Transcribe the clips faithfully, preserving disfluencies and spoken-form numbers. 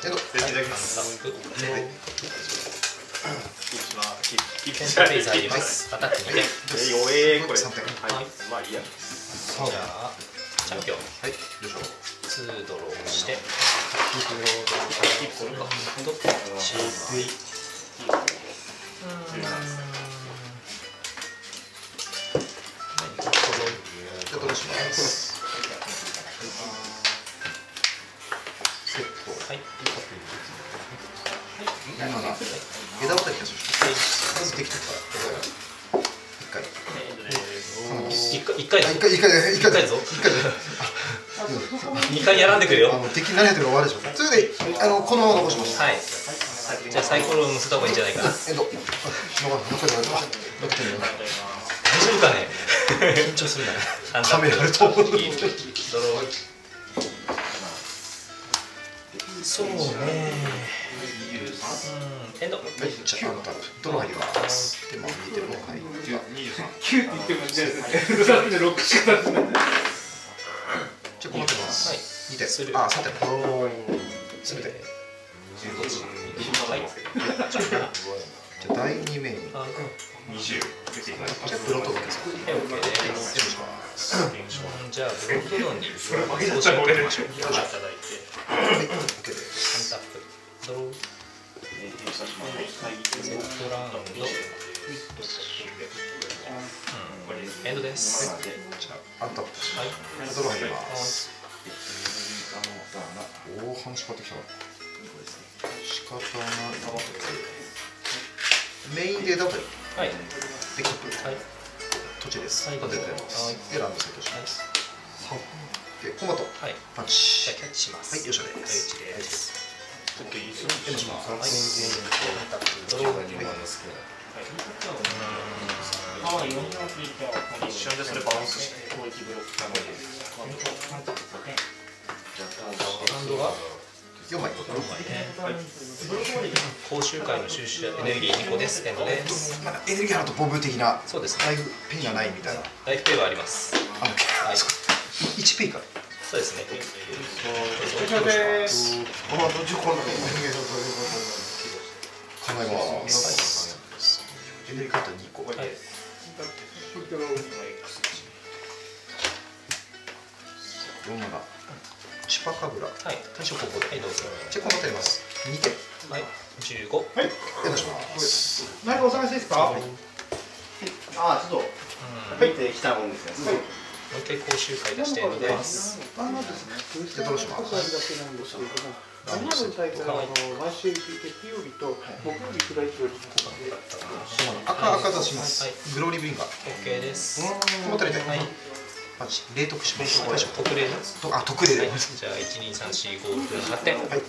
えっと、 全然だけなんだ。 キープフェイザー入れます。アタックにてん。 弱えこれ。 三点。 はい。 まあいいや。 じゃあチャンピオン。 はい。よいしょ。 ツードローして。キープするか。とチープイ。 じゃあどうします。セット。 はい。 今な枝渡りキャストして。まず敵とから一回。 一回一回一回一回一回ぞ。 一回。 二回やらんでくれよ。 あの敵何やってるか終わるでしょ。それであのこのまま残します。 はい。じゃあサイコロを乗せた方がいいんじゃないかな。 えっと、残ってる残ってる。 大丈夫かね。 緊張するな。カメラあると思う。 そうね。エンド。 はい、じゃあ、あなた、ドロー入ります。で、まあ、見てるのはい。 キューって言ってもいいですね。さっきのロックしか出せない。 じゃあ、困ってます。 はい。 にてん。あ、さんてん。すべて。 はい。 じゃあ、だいにメイン。 二十。 じゃあ、ブロッドドンです。 はい、オッケーです。 よろしくお願いします。 じゃあ、ブロッドドンにそれ負けちゃったら俺で。 いただいて。 はい、オッケーです。 サンタップ。ドロー。セットラウンド。エンドです。 じゃあ、アンタップ。 はい。 ドロー入ります。おお、話変わってきたな。仕方なく。メインで枝渡り。 はい。 で、キック。 はい。 土地です。 はい、 立ててます。で、ランドセットします。で、コンバット。 はい。 パンじゃあチ。 キャッチします。 はい、よっしゃです。 はい、です。 エンドします。 はい。ドロー。 一瞬でそれバランスして。 ハンドがよんまい。 講習会の収集エネルギーにこです。エンドです。 まだエネルギーあるとボブ的な。 そうですね。 ライフペイがないみたいな。 ライフペイはあります。 あ、 はい。 いちペイか。 そうですね。 この後じゅうこの考えます。エネルギーカードにこ。 はい。 よんなな。チュパカブラ。 はい。 対象高校で。 はい、どうぞ。 チェックを与えます。にてん。 はい。じゅうご。 はい。お願いします。 何かお探しですか？ああ、ちょっと入ってきたもんですね。 もう一回講習会出してエンドです。 あのですね、 じゃあどうします？ だけなんですけれども、今の大会は毎週月曜日と木曜日開いております。 赤赤出します。グローリーブリンガー。 オッケーです。 この辺りで。 はい。 パンチ。冷凍します。 特例で。 とあ、特例で。 じゃあいちにさんしごろくはってん。はい。 で、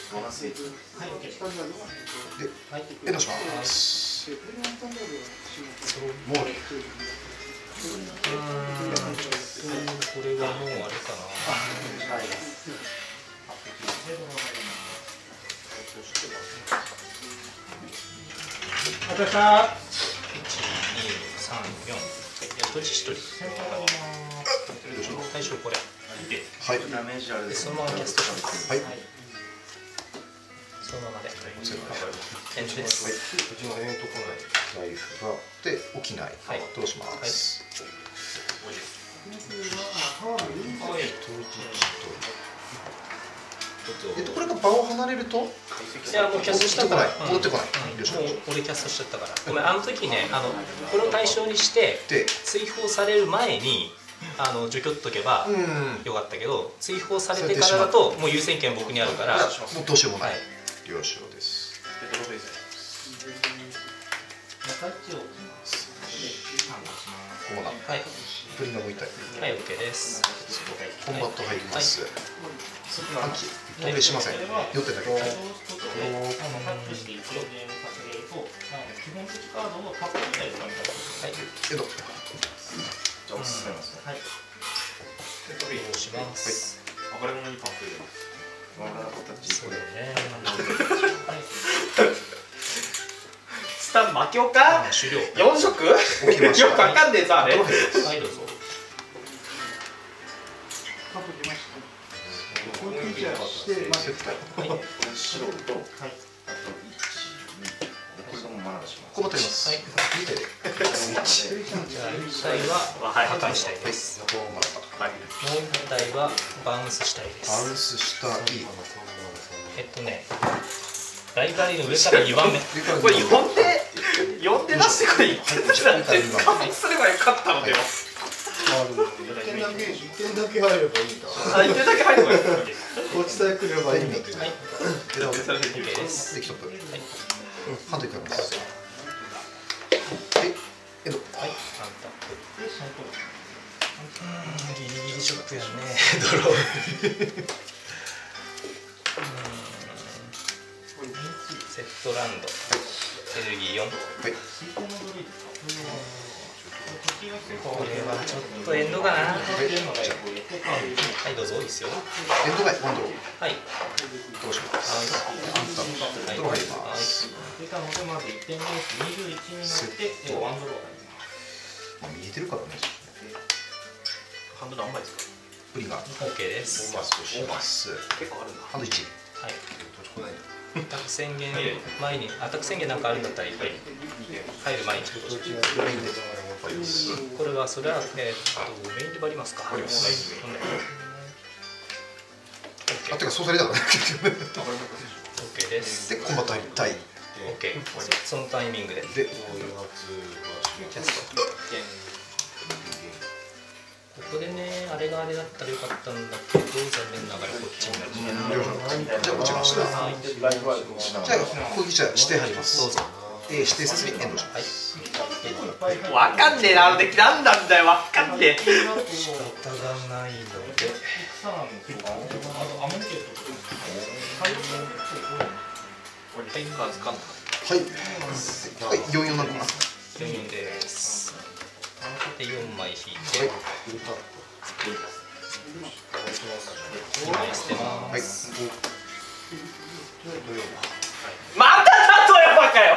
エンドします。もう。 うん、これはもうあれかな。 あたした。 いち、に、さん、よん。はい、じゃあ、一人一人。最初これ。 はい。 で、そのままキャストします。 はい。 そのままで。エンドです。 うちのええとこないライフがで起きない。 はい。 どうします。えっとこれが場を離れると。 いやもうキャストしたから。 戻ってこない。 もう俺キャストしちゃったから。ごめん、あの時ね、あのこれを対象にして追放される前に。あの除去っとけばよかったけど、追放されてからだともう優先権僕にあるから、もうどうしようもない。了承です。ここだ。 はい。 プリンが向いたい。 はい、オッケーです。 コンバット入ります。半期投影しません。寄ってだけ。はい。えっと。 じゃあおすすめますね。はい。 どうします。 上がり物にパンク入れます。 そうだよね。 スタン負けようか？ 終了。 四色？よくわかんねえぞあれ。 はい、どうぞ。 こういうフィーチャーしてます。 はい。 白と、はい、あといち、に、これがもうマナーします。ここも取ります。はい。に体で。 じゃあいち体は破壊したいです。もういち体はバウンスしたいです。 バウンスしたい。 えっとね、ライブラリの上からにばんめ。 これ呼んで呼んで出してこれ言ってたら全然完璧すればよかったのでは。 一点だけ一点だけ入ればいいんだ。 あ、一点だけ入ればいい。 こっちさえ来ればいいんだ。はい。で、オッケーです。 で、キトップ。はい。ハンドいきます。はい。エンド。はい。 ハンタップ。うん、ギリギリショックやね。ドロー。セットランド。エネルギーよん。はい。これはちょっとエンドかな。はい、どうぞ、いいですよ。 エンド外、ワンドロー。 はい。 どうします。ハンタップ。ドロー入ります。セット。見えてるからね。 ハンド何枚ですか。 プリが。 オッケーです。 パスします。 結構あるな。 ハンドいち。 はい。アタック宣言前にアタック宣言なんかあるんだったらいっぱい入る前に一言してこれはそれはえっとメインでバリますか。 バリます。あ、てかそうされたからね。 オッケーです。 でコンバット入りたい。 オッケー。そのタイミングで。 で、 キャスト。ここでね、あれがあれだったらよかったんだけど、残念ながらこっちになる。 じゃあ落ちました。じゃあ攻撃者指定入ります。どうぞ。指定せずにエンドします。 わかんねえな、あのデッキなんなんだよ、わかんねえ。 仕方がないので。 はい。はい、よんよんなのかな。 よんよんです。でよんまい引いて、にまい捨てます。 また例えばかよ。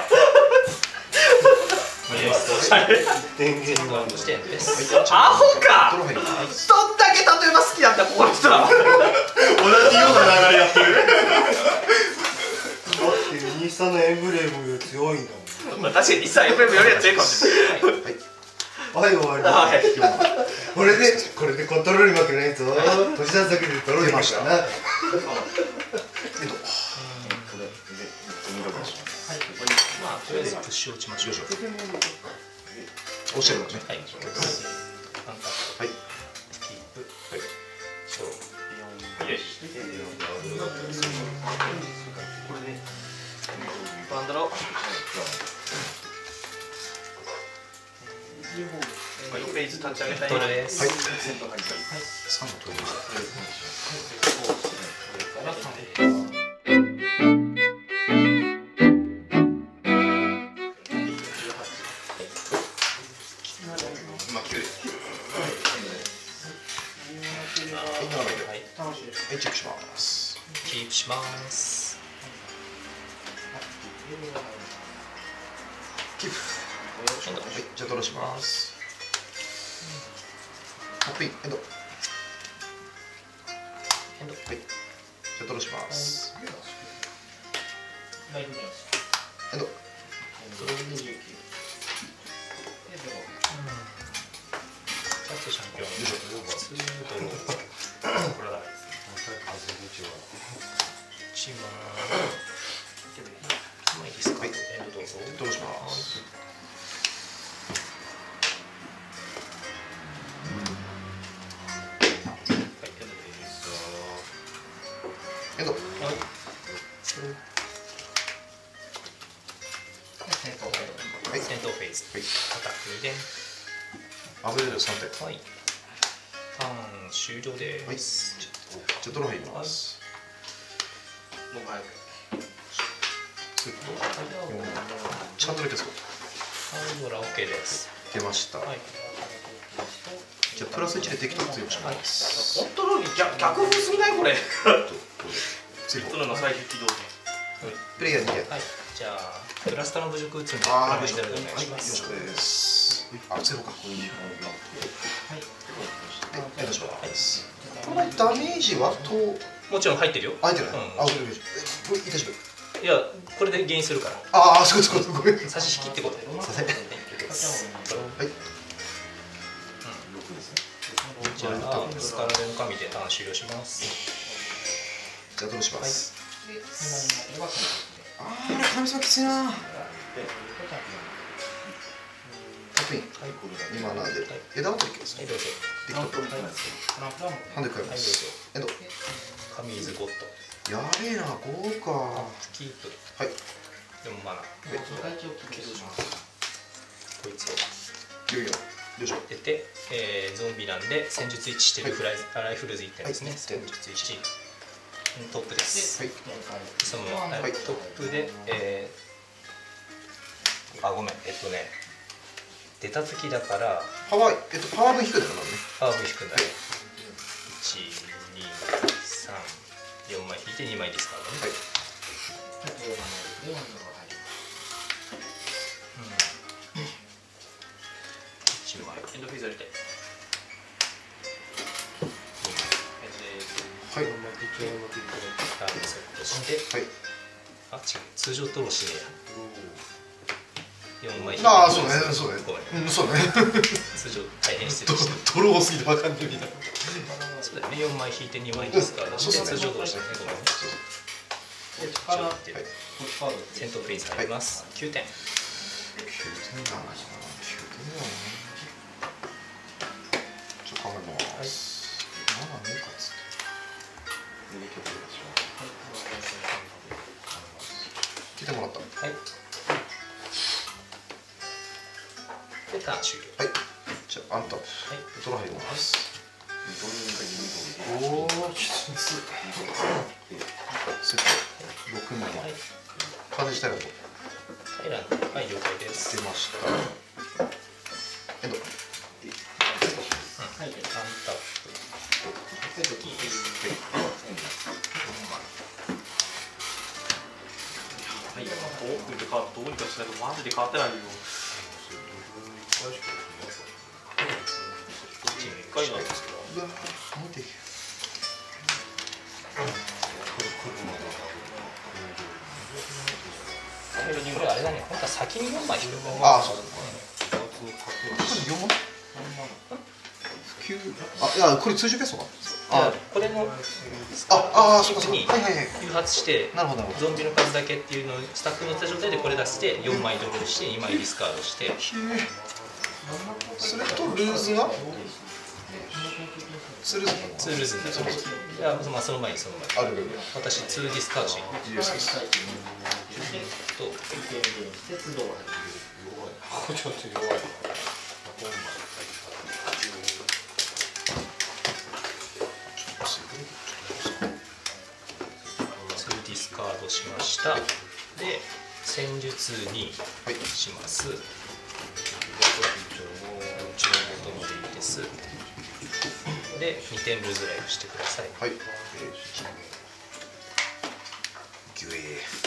電源が視点です。 アホか。どんだけ例えば好きなんだここの人ら。同じような流れやってる。 だって日産のエンブレムより強いんだもん。 まあ確かに日産エンブレムよりは強いかもしれない。 はい終わり。はい。これでこれでコントロールうまくないぞ。年出すだけでドロー出ましたな。 はい。まあとりあえずプッシュ落ちましょう。 落ちてるね。 はい。はい。キープ。はい。そう。よし。 これでバンドロ。フェイズ立ち上げたい。 ドルです。 はい。三の取りました。はい、チェックします。 キープします。 キープ。はい、じゃあドローします。ハッピーエンド。 エンド。 はい。じゃあドローします。エンド。 チャンピオン。ツードロー。これだ。一枚。一枚いいですか。はい。エンドどうぞ。 ドローします。エンド。はい。 はい。戦闘フェーズ。はい。アタックに連。 アブレードさんてん。 はい。ターン終了です。 はい。じゃあドロー入ります。 もう早く。 セット。ちゃんと出てそう。 はい、ドラオッケーです。 出ました。はい。じゃあプラスいちで敵と強くします。 コントロールに逆逆風すぎないこれ。 追放。 の最終起動で。 プレイヤーにてん。 はい。じゃあプラスタの侮辱打つんでプああ、 ラスしてるお願いします。 よろしくです。あ、ゼロか。はい。エンドします。このダメージはともちろん入ってるよ。 入ってない。 うんあ、俺これいたしいやこれでゲインするから。 ああ、そうそうそう、ごめん。 差し引きってことで。 させ。はい。 じゃあスカラベの神でターン終了します。 じゃあどうします。ああ、神様きついな。タップイン。今なんで枝を取ります。 はいどうぞ。 できた。ハンデ変えます。エンド。 神イズゴッド。 やべえな、ごか。 キープ。 はい。 でもマナ。こいつをよいよ。よいしょ。 出て、えー、ゾンビなんで戦術いちしてるフライ、ライフルズいってんですね。戦術いち。トップです。 はい。 そのまま、はい、トップで、えー、あごめんえっとね出た時だからパワーえっとパワー分引くだからね。 パワー分引くんだね。いち、に、さん、よんまい引いてにまいですからね。はい。うん。いちまいエンドフィーズ入れて。 はい。 ターンセットして、はい、あ、違う、通常トロしねえや。よんまい引いて。 ああ、そうね、そうね。 ごめん。 うん、そうね。 通常大変失礼した。 トロ多すぎてわかんないみたいな。 そうだよね、よんまい引いてにまいですから、通常トロしてね、ごめんね。戦闘プリンス入ります。きゅうてん。きゅうてんだな。きゅうてんだな。 ちょっと考えます。まだねえかっつって。聞いてもらった。はい。で、ターン終了。はい。じゃあ、アンタップ。はい。ドラ入ります。おお、きつい。セット。ろくまい。カード自体はどう？ はい、はい、了解です。 出ました。エンド。はい。 アンタップ。キーです。はい。どうにかしないとマジで変わってないよ。一回なんですけど。 うわ、見て。 これあれだね、本当は先によんまい引く。 ああ、そうだ。よんまい？きゅう。あ、いや、これ通常ベストか。 あ、これのああ、そうかそうか。 に誘発してゾンビの数だけっていうのをスタッフ乗った状態でこれ出してよんまいドローしてにまいディスカードして。 それとルーズが？ツールズ？ ツールズになる。いや、まあその前にその前に。ある。私ツーディスカードして。いいです。と。ちょっと弱い。ディスカードしました。で、戦術にします。はい、ちょうどいいです。で、にてんルーズライフしてください。はい。ギュエー。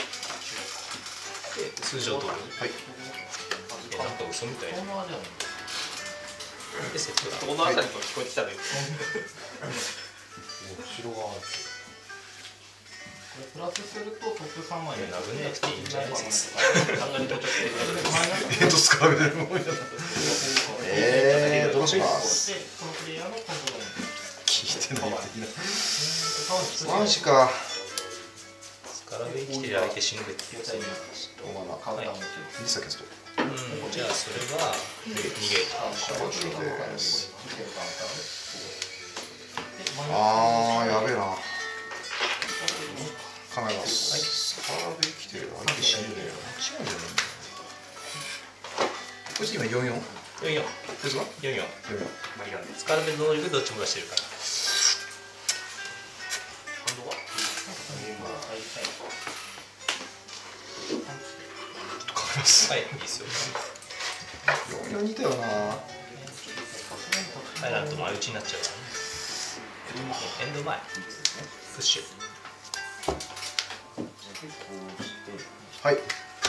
で、通常通り。はい。え、なんか嘘みたいな。で、セットだ。このあたりと聞こえてきたね。後ろ側。プラスするとトップさんまいで殴んなくていいんじゃないですか。 えっと使うべるもんやな。えー、どうします。聞いてない的な。マジか。スカラベ生きてる相手死ぬべき。はい。ミスターキャスト。うん、じゃあそれは逃げた。ああ、やべえな。考えます。はい。スカラベ生きてる相手死ぬねえよ。違うんじゃない。こいつ今よんよん。よんよん。こいつは？よんよん。よんよん。スカラベの能力どっちも出してるから。ハンドは？考えます。はい、いいですよ。よんよん似たよな。ハイランド前打ちになっちゃうからね。エンド前。プッシュ。はい。アンタップ。はい。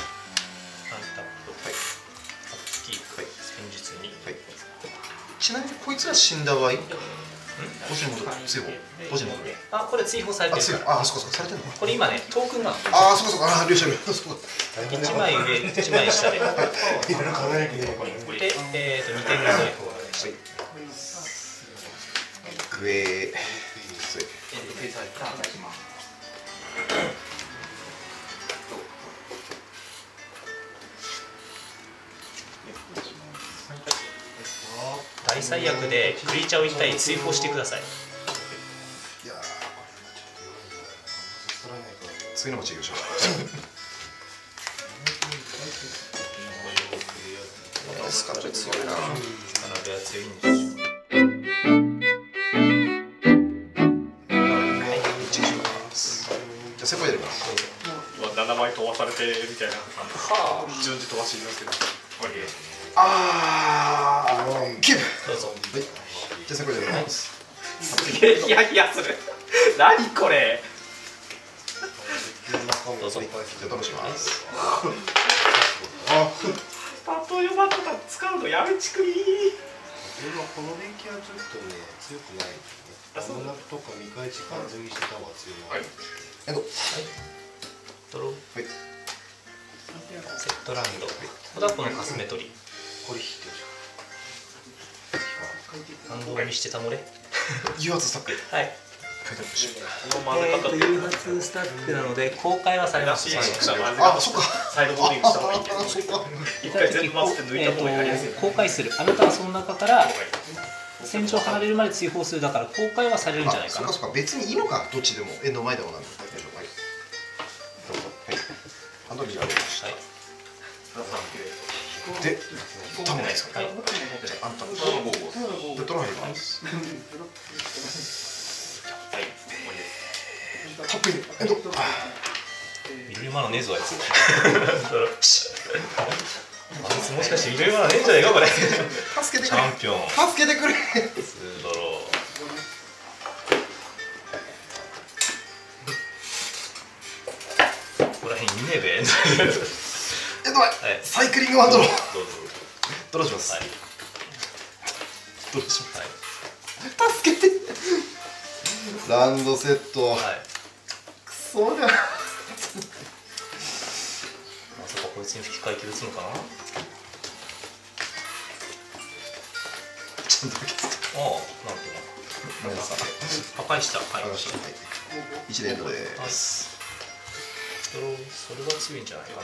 アップキープ。はい。戦術に。はい。ちなみにこいつら死んだ場合、 ポジに戻る追放ポジに戻るあ、これ追放されてるから。 あ、そうかそうかされてんのかこれ今ね、トークンなの。 ああ、そうかそうか、ああ、両者両者いちまい上、いちまい下で。 いろいろ考えなきゃいけないで、えっとにてんの追放がね。 グエー大最悪でクリーチャーを一体追放してください。 いや次の町行きましょうスカラベ強いな。 スカラベは強いんでしょ。 じゃあセコイやります。 ななまい飛ばされてみたいな順次飛ばしていきますけど。 ああ、キープ。 どうぞ。 はい。じゃあセコイやります。 すげえヒヤヒヤする。何これ。 どうぞ。 じゃあ倒します。 パッと読まとか使うのやめちくり。 この電気はちょっとね強くないですね。危なくとか見返し完全にしてた方が強い。 はい。 エンド。 ドロー。 はい。 セットラウンド。これはこのかすめ取り。 これ引いてる反動にしてたもれ。 誘発スタック。 はい。 この混ぜ方って誘発スタックなので公開はされますし。 あ、そっか。 サイドボーディングした方がいいって。 あ、そっか。 一回全部混ぜて抜いた方がやりやすい。 公開する。あなたはその中から戦場離れるまで追放するだから公開はされるんじゃないかな。 あ、そうかそうか。別にいいのか。どっちでもエンド前でもなんで。はい。どうぞ。はい。ハンドルにありました。で、タモないですか。はい。じゃあ、あんた。で、トラ入ります。タップイン。エンド。 ミルマのねえぞあいつ。あいつもしかしてミルマのねえんじゃないかこれ。 助けてくれ。 チャンピオン。 助けてくれ。 ツードロー。ここら辺いねえべ。 エンド前。サイクリングワンドロー。 どうぞ。 ドローします。 はい。 ドローします。 はい。 助けて。ランドセット。 はい。 くそだ。 まさかこいつに吹き替え気打つのかな。 ちょっとだけですか。 ああ、なんていうの。 皆さん。 破壊した。はい。 はい。一連ドです。 それそれは強いんじゃないかな。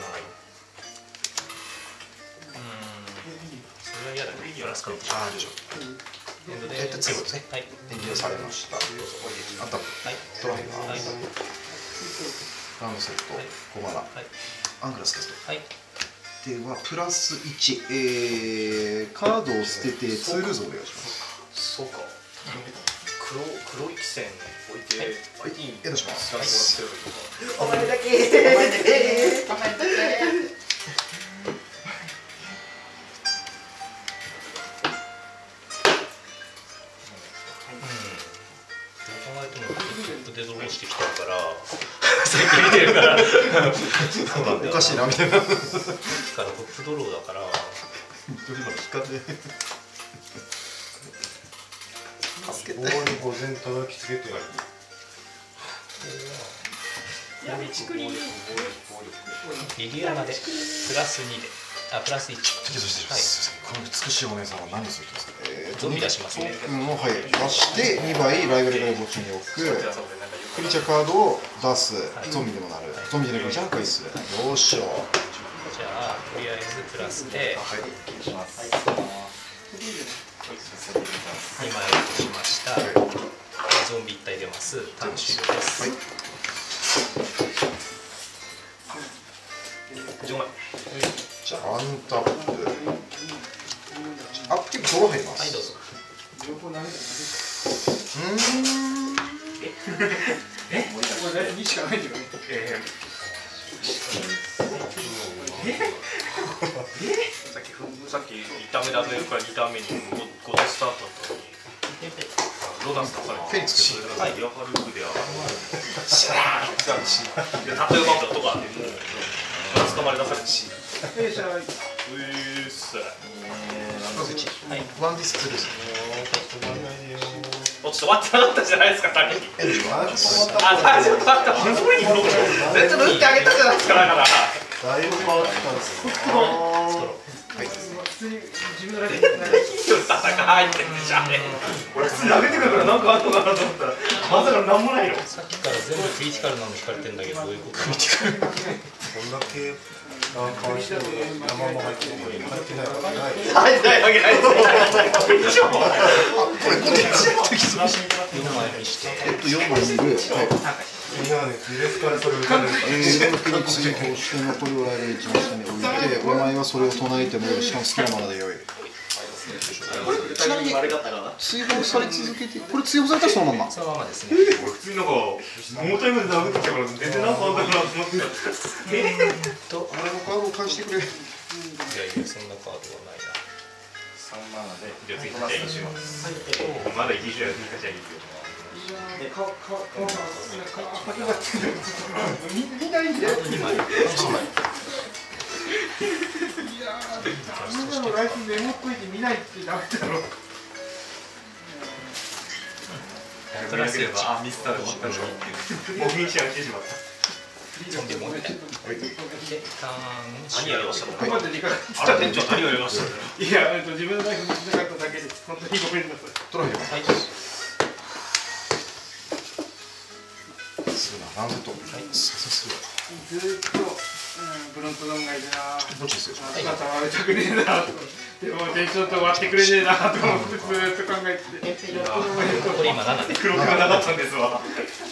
うん。それは嫌だね。やらすか。 ああ、でしょ。 エンドで。 えっと、強いですね。 はい。 演技をされました。あった。 はい。 トライが。 はい。 ランドセット。ごマナ。 はい。 アングラスキャスト。 はい。 ではプラスいち、えー、カードを捨ててツールーズお願いします。 そうか。黒黒い汽船置いて、 はい、エンドします。 お前だけ。お前だけ。 でドローしてきてるからさっき見てるからおかしいなみたいなだからトップドローだから今の光で助けて棒に午前叩きつけてやる。 やめちくり。 リリアナでプラスにであプラスいち。 そしてこの美しいお姉さんは何をするんですか。 ゾンビ出しますね。 うん、はい、出してにばいライバルが墓地に置く。クリーチャーカードを出す。ゾンビでもなる。ゾンビじゃないクリーチャーの回数。よーしょ。 じゃあとりあえずプラスでにまい落としました。ゾンビいったい出ます。ターン終了です。じゅうまい。 じゃあアンタップ。アップキープドロー入ります。 はいどうぞ。 うん。 え？これにしかないんだよね。 えさっきさっきいちターン目であの横からにターン目にごでスタートだったのにロダンス出されてフェニックスはいヤハルクであるシャーッて例えばとかでもう捕まり出されてしえー、じゃあ、 うーっすはい、ワンディスツーです。 あ落ちて終わってなかったじゃないですか、先に。 あちょっと終わった。 あ、大丈夫だった。本当に振ろうと絶対打ってあげたじゃないですか、だから。 だいぶ変わってたんですよ。 普通に自分のラケットで戦いってんじゃんね。俺普通に投げてくるからなんかあるのかなと思ったらまさかなんもないよ。 さっきから全部クリティカルなの引かれてんだけど、どういうこと？クリティカル。 こんだけなんかしても山も入ってるのに入ってないわけない。 入ってないわけないです。 これこっちよんまいにして。 えっと四枚にぐらい。 みんなね、ディレクターでそれを歌うんですか。 えー、フィニックスにこうして残りをライブで一番下に置いて、お前はそれを唱えてもよい、しかも好きなままでよい。これちなみに追放され続けて、これ追放されたらそのまま。 そのままですね。 俺普通になんかモータイムで殴ってきたから全然なんかあんだかなと思って。 えーと、 俺のカードを返してくれ。 いやいや、そんなカードはないな。 さんマナで、じゃあ次じゃあ一周。まだ一周やってじゃあいいよ。 で、顔、顔、顔が、先がついてる。見ないんだよ。いやみんなのライフメモっといて見ないってダメだろ。 プラスいち。あ、ミスターで終わったのに。もうフィニッシャーが来てしまった。 ゾンビもう一回。で、ターン。 何やりましたの？ ここまで理解。 あら店長何をやりました？ いや、自分のライフ見せなかっただけです。本当にごめんなさい。 トライで。 はい。 するな、ランゼット。はい、ささする。 ずっと、うん、ブロントドンがいるな。 どっちですよ。 姿割れたくねえなと。でもテンションと割ってくれねえなと思ってずっと考えてて。 これ今ななで。 黒くがなかったんですわ。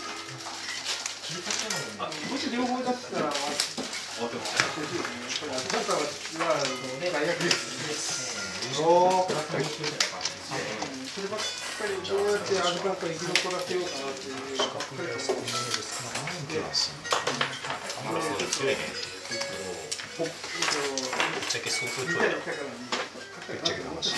もし両方だったら割ってほしいですね。これあなたは最悪です。おー。そればっかりどうやってアルバンカ生き残らせようかなっていうばっかりです。 ぶっちゃけ相当強いだろ。 ぶっちゃけた話。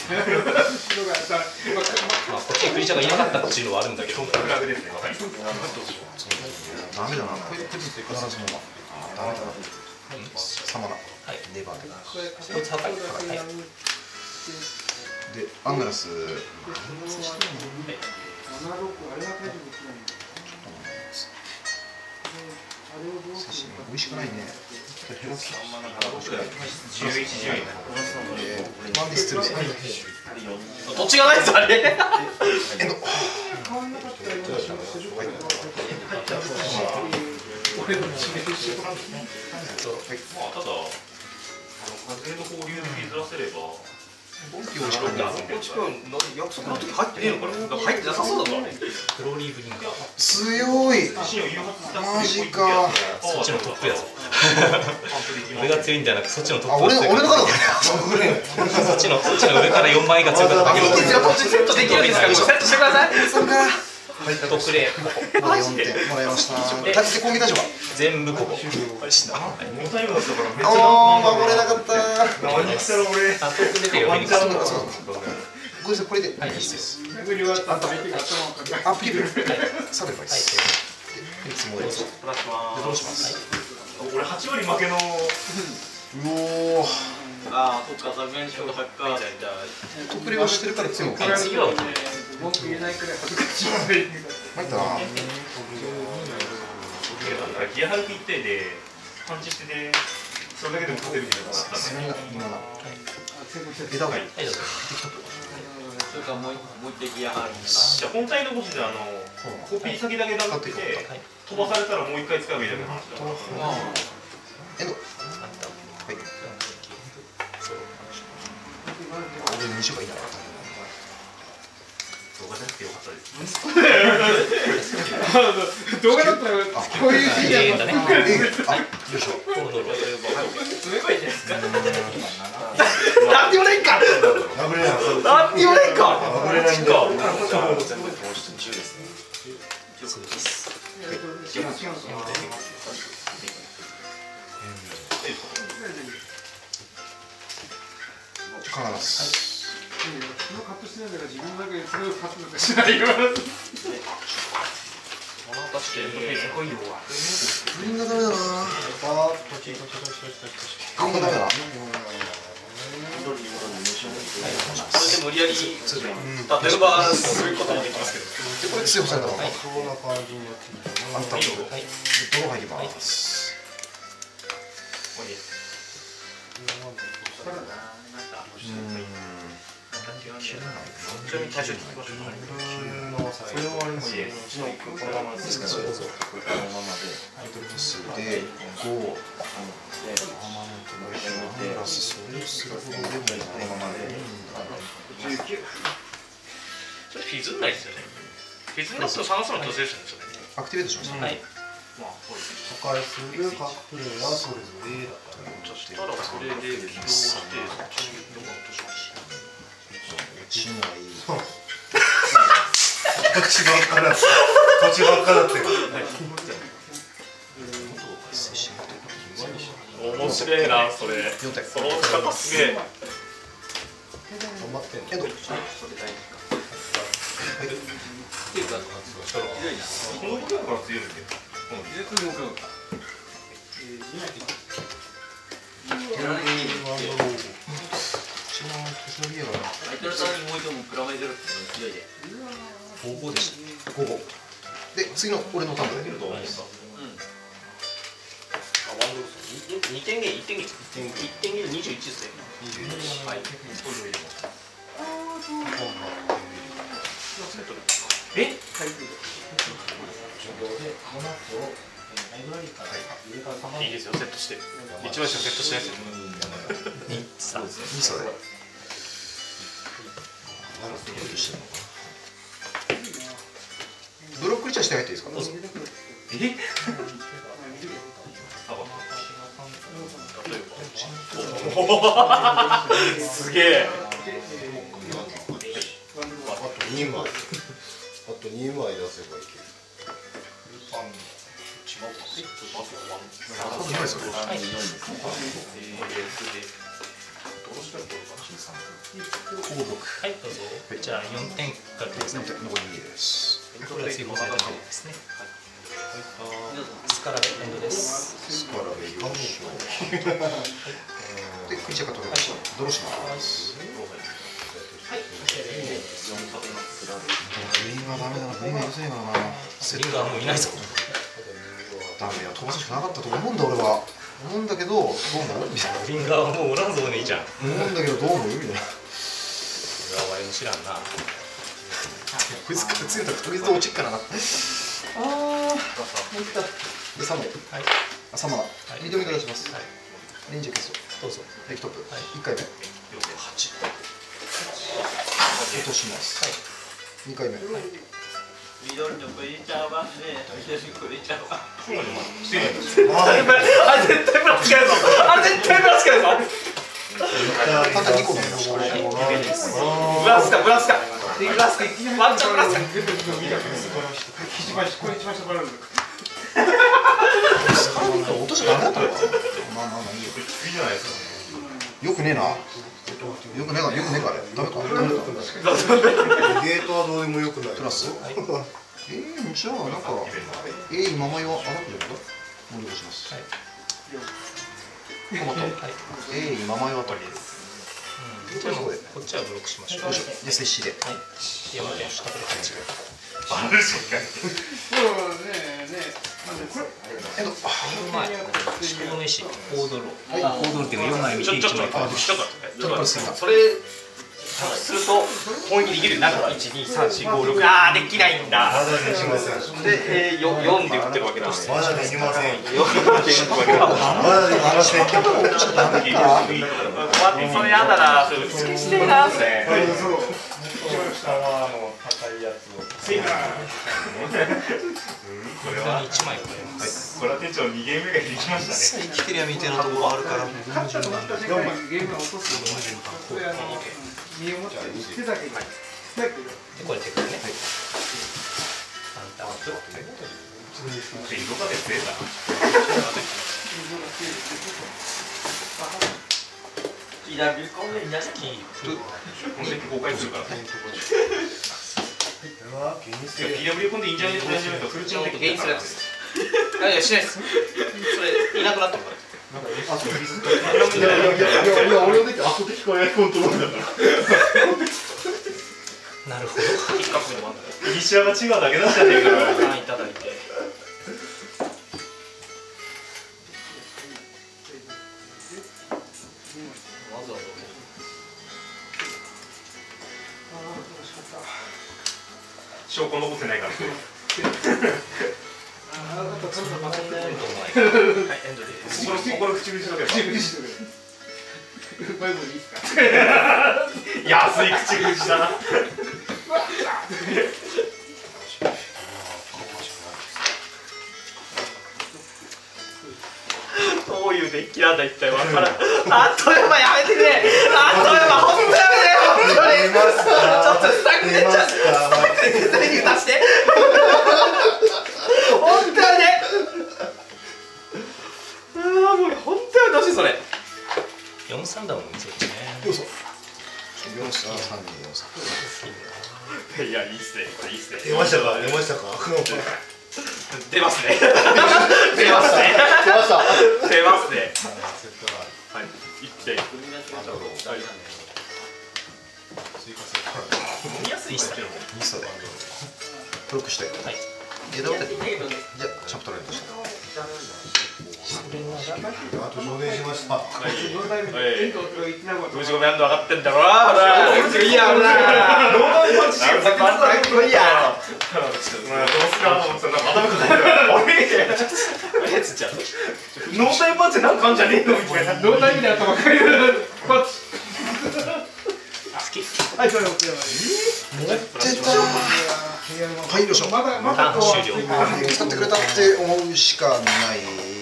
まあこっちにクリーチャーがいなかったっていうのはあるんだけど。 クラブですね。わかります。 ダメだな。これこれ必ずそのまま。ダメだな。サマナ。 はい。 ネバーで。 こいつ破壊。はい。 で、アンガラス。美味しくないね。ちょっと減らす。 じゅういち、じゅうに。 マンディスツルス。 土地がないですあれ。 エンド。 俺の致命傷。 まあただ風の交流でずらせれば。約束の時入ってねえのかな。入ってなさそうだぞ。 フローリーブリンガー。 強い。マジか。 そっちのトップやぞ。俺が強いんじゃなくそっちのトップ。 俺俺のカードだね。 そっちのそっちの上からよんまいが強かっただけ。 いいですよ。こっちセットできるんですから。セットしてください。 そうか。 トップレー。 まだよんてんもらいました。立てて攻撃大丈夫か。 全部ここ。 モータイムだったからめっちゃ。 ああ守れなかった。 何したら俺。 あ、トップ出てるよ。 ごめんなさいこれではいいですよ。 殴り終わった相手が頭をかけあピル。サベバイス。でいつもです。 プラスはどうします。 俺はち割負けの。 うお。 ああ、そっか、作戦がサッカーでじゃあ。 トップレはしてるから強い。 次は文句言えないくらい恥ずかしいので。 入ったな。 ギアハルク一定でパンチしててそれだけでも勝てるみたいなのがあったんで。 枝がいい。 はいどうぞ。 それからもう一滴ギアハルク。じゃあ本体のボスであのコピー先だけ殴ってて飛ばされたらもう一回使えばいいだけの話だ。 エンド。はい。俺にしようかいいな。 動画じゃなくてよかったです。 動画だったらこういうシーンだね。 あ、よいしょ。 すごいじゃないですか。なんでもないか。 殴れない。 なんでもないか。 殴れないんだ。 カナダス。 そのカットしてないんだから自分だけそれをカットとかしないよ。 グリーンがダメだな。あ、土地土地土地土地土地。グリーンがダメだな。 それで無理やり例えばすることもできますけど。 でこれ追放されたのか。 そうな感じになってる。 アンタップ。はい。泥入ります。うん。切らない。 ちなみに対象聞きましょうか。 それはあれですね。 ですか、そうそう。で、五。プラスそれするほどでもこのままでいいんだ。 それフィズんないですよね。フィズんないと探すの強制ですよね。 アクティベートしました。はい。 破壊する各プレイヤーそれぞれだったら。 そしたらそれで起動してそっちにどこ落としました。 しない。 こっちばっかだ。こっちばっかだって。 面白いなそれ。その落ち方すげえ。 頑張ってんの。 っていうか、その動くから強いんだけど。 ごごでした。ごご。で、次の俺のターンで。 にてんゲー、いってんゲー、いってんゲーにじゅういちですね。はい。え？いいですよ、セットして。一番下セットしたやつ。 に、さん、にそれ。ブロックリチャーして入っていいですか？ え？すげえ。 あとにまい。あとにまい出せばいける。 はい、どうぞ。じゃあよんてんからですね。 残りにです。 これは追放されたものですね。スカラベエンドです。 スカラベよいしょ。で、クリチャーが取れました。ドローします。 はい。 グリーンはダメだな。グリーンは許せないからな。 リンガーもういないぞ。 ダメよ。飛ばすしかなかったと思うんだ俺は。思うんだけど、どう思う？ リンガーはもうおらんぞお姉ちゃん。 思うんだけどどう思う？みたいな。 俺は我の知らんな。 こいつから強いとか時々落ちっからな。ああ、もういった。で、サム。はい。あ、サマー。緑から出します。はい。レンジャー消す。 どうぞ。 レキトップ。はい。一回目。八。落とします。はい。二回目。はい。緑のクリーチャーはね、私クリーチャーは。 あ、絶対ブラつけるぞ。あ、絶対ブラつけるぞ。 ただ二個目。 ブラスか、ブラスか。ブラスか。ワンチャンブラスか。 これ一番下からある。 落としちゃダメだったのか。まあまあまあいいよ。よくねえな。よくねえか、よくねえかあれ。ダメか。ダメか。 ゲートはどうでもよくない。 プラス。ええ、じゃあなんか、ええ今前はあらくじゃないか。もう利用します。はい。トマト。はい。ええ今前はとりです。 こっちはブロックしましょう。 で、接しで。はい。 山で下からこっち。 あるしか。 そうねね。 えっと、 うまい。四股の石、コードロー。コードローっていうかよんまい見ていちまい。 ちょっと待って、ちょっと待って。 そそれすると本気できるなんかいちにさんしごろくあーできないんだ。 まだできません。 で、えー、よんで打ってるわけだ。まだできません。 よんで打ってるわけだ。 まだできません。 それやだな。それ好きしてえなそれ。 下はあの高いやつを。 これは一枚加えます。 これは店長にゲーム目ができましたね。 生きてりゃみたいなところあるから。 ゲームを落とすの。これあの身を持って手だけに。 でこれ手からね。アンターと。 色がでゼータ。 キープ。これで公開するから。ピーダブリュー コンでいいんじゃないですか。フルチのゲインするやつ。いやしないです。それいなくなったから。 あ、そうです。いやいやいやいや俺の時あそこ聞こえないコントロールだから。 なるほど。 イニシアが違うだけだったんだけど。 いただいて。 証拠残ってないから。 はい、エンドです。 ここれ口にしとけば。安い口口だな。どういうデッキなんだ一体わからん。あっという間やめてくれ。あっという間本当やめてよ。本当に。ちょっとスタッフでちょっとスタッフで手伝いに出して。本当にね。ああもう本当にどうしてそれ。 四三だもんね、そっちね。 よそ。四三三二四三。 いやいいっすね。これいいっすね。 出ましたか出ましたか出ますね。出ますね。 出ました。 出ますね。 はい一点。 追加セット飲みやすいっすね。 ミスだ。ブロックして。はい。枝渡り。じゃあチャンプ取られました。 あと上映しました。 どうしよう何度上がってんだろう。ほら。いやほら。ノータイパンチしよう。さっきまずはこいや。どうすかもうそんなまたあれ。えつっちゃう。ノータイパンチなんかあんじゃねえのみたいな。ノータイムでやったばっかり。こっち。 はい、それオッケー。 持ってた。はい、よいしょ。 まだまだ終了。 使ってくれたって思うしかない。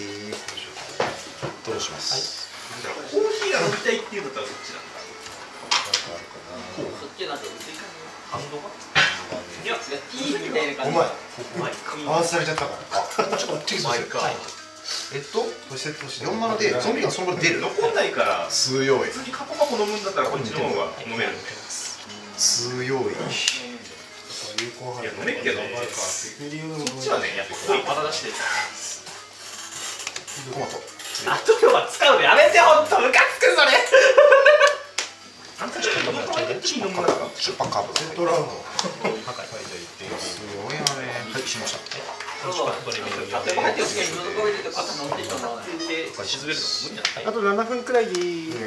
どうします。 コーヒーが飲みたいっていうんだったらそっちなんだ。 そっちなんか薄い感ハンドが。 じ。いや、いいみたいな感おじ。 前合わせされちゃったからちょっとテキストですよ。えっと、 年として四マナでゾンビがその場で出る。 残んないから。 強い。 次カポカポ飲むんだったらこっちの方が飲める。 強い。 有効範囲。 いや飲めっけど。そっちはねやっぱ濃いパタ出して。 トマト。 あと今日は使うのやめてほんとムカつくそれ。あんたちょっと飲むのチー飲むのか。 シュッパーカーブ。 セットラウンド。 破壊。 強いね。はい、しました。 これ見るよ。 あと入ってる時に喉これで肩飲んでいったの。 沈めるの無理じゃない。 あとななふんくらいでいい。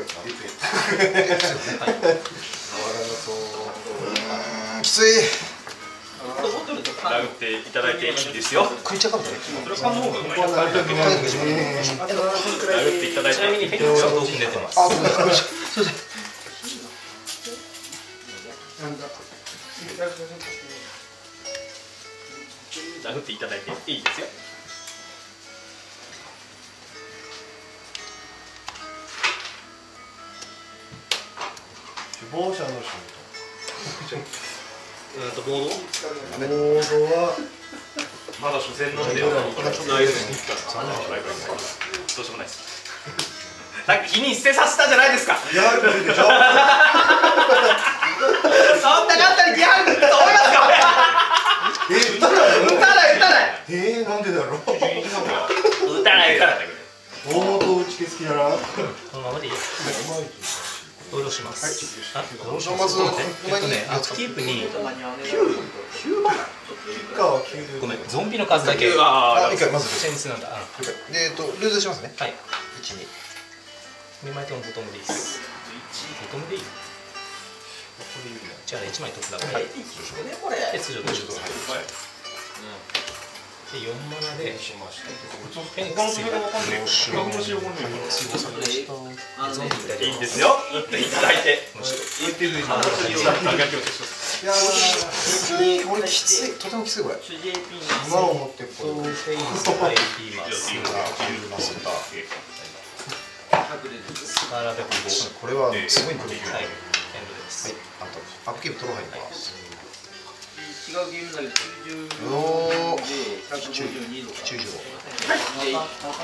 きつい。 殴っていただいていいですよ。 食いちゃかもね。 それ缶の方がうまい。 殴殴っていただいて。 ちなみにフェニックスは豆腐出てます。 あ、そうです。そうです。 殴っていただいていいですよ。 首謀者のシうんとボード。 ュート。ボードはまだ初戦なんで。どうしようもないです。さっき火に捨てさせたじゃないですか。 やるでしょ。 そんな簡単にギャングって思いますか。 え、打たない打たない打たない。 えー、なんでだろう。 打たない打たない。 大元打ち消す気だな。 このままでいい。投了します。あ、 どうしようまず。 えっとね、アクティブにごめん、ゾンビの数だけ。 あ、一回まず。 センスなんだ。 で、えっとルーズしますね。 はい。 一二。 二枚ともボトムでいいです。ボトムでいい。じゃあ一枚取ったら。はい。で通常でしょ。で四マナでフェニックスついた。ゾンビ左。 いいんですよ。打っていただいて。 いやー、これきつい。とてもきついこれ。 馬を持ってこフェイスとアイピーマス。スカラベコボ。 これはすごい苦労。 はい。エンドです。 はい。あとアップキープトロ入ります。 違うゲームだけどきゅうじゅうおお。 でひゃくごじゅうにとか。 中条。 で、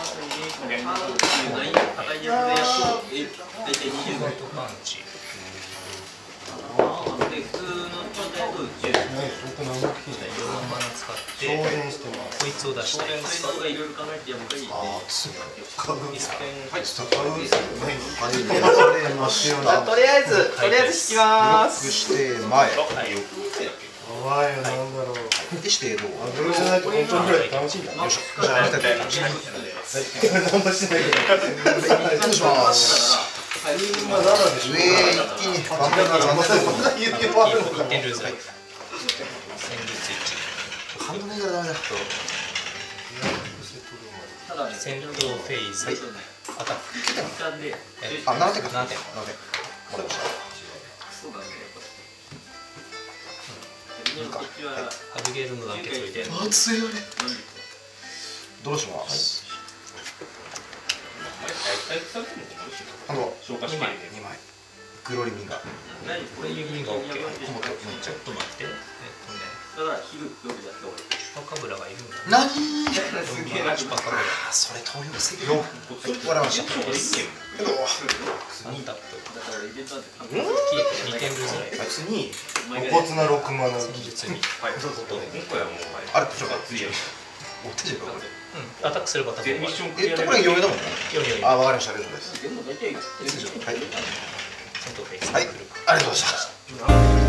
高いやつでやると大体にじゅうご。 パンチ。 で普通の状態だとじゅう。 ない。僕の動きよんマナ使って昇電してます。 こいつを出したい。 そういうことがいろいろ考えてやっぱりね。 ああ強い。 いいですか。 はいちょっと買うですよね。 はいそれますよね。 とりあえずとりあえず引きまブロックして前はい。 怖いよ、なんだろう。 でしてどう。 アドルじゃないと本当にぐらい楽しいんだ。 よいしょ。じゃああなたで。 何もしてないけど。 お願いします。 まあ、ならでしょ。 上一気にバンドが残念だった。 言うあるのかいってんルーズ。戦術いち。 ハンドネイがダメだ。 ただね、 戦闘フェーズ。アタック。 時間で、 えあ、ななてんか。 ななてん。 ななてん。わかりました。 そうだね、やっぱり。こっちはアブゲールの団結を入れる。 あ、強いね。どうします。あの、 にまい。 二枚。グロリミンが。 何これ弓が OK。 こもって、もうちょっと待って。えっとね、 だから昼よくやった方がいい。 パカブラがいるんだ。 なにー。 すげえな。 パカブラ。 あ、それ投了防げよ。はい、終わりました。 サンタップ。 だからイベントなんて関キープにてんルーズライ。 別にお前が露骨な六マナ。 戦術に。 はいどうぞどうぞ今回はもうあれ、こちらが。 次やお手順がこれ。 うん。アタックすれば多分終わる。 ミッションクえっと、これよんだもんね。 よんよんよん。 あ、わかりました。ありがとうございます。 でも大体はい。 戦闘フェーズ。 はい。ありがとうございました。